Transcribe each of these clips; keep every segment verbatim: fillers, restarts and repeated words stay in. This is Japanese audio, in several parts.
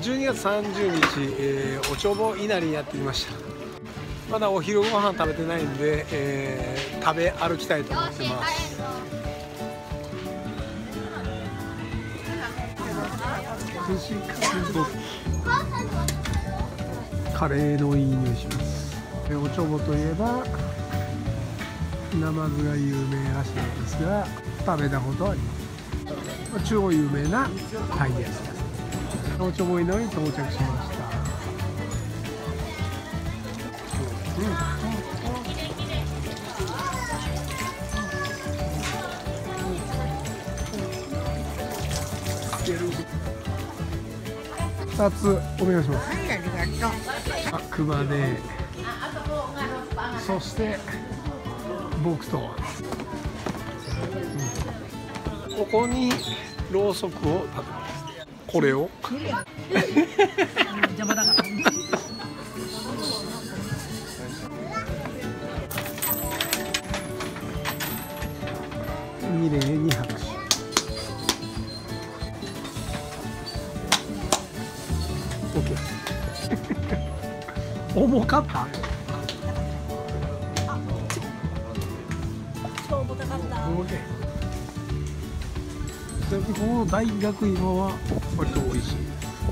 じゅうにがつさんじゅうにち、えー、おちょぼ稲荷にやってきました。まだお昼ご飯食べてないんで、えー、食べ歩きたいと思ってます。寿司カレーのいい匂いします。おちょぼといえばナマズが有名らしいんですが、食べたことはあります。超有名なタイヤです。おちょぼ稲荷に到着しました。ふたつお願いします。はい、ありがとう。あ、熊手、そして僕と、うん、ここにろうそくを立てます。これを邪魔だから。 綺麗に拍手。オッケー。重かった。 超重たかった。 オッケー。この大学芋は割と美味しい。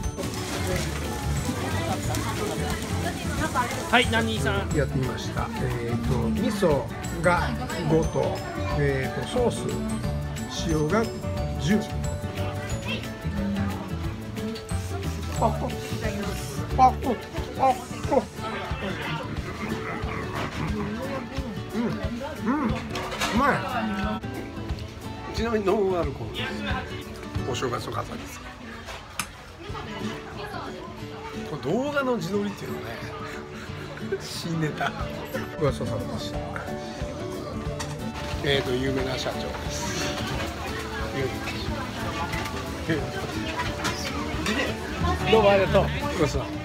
はい、ナニーさん。 やってみました。えっと味噌がごと、えっとソース塩がじゅう。あ、あ、あ、あ、あ、うん、うん、うまい。ちなみにノンアルコールです。お正月の飾りです。これ動画の自撮りっていうのはね、新ネタ。ごちそうさまでした。えっと有名な社長です。どうもありがとう。ごちそうさま。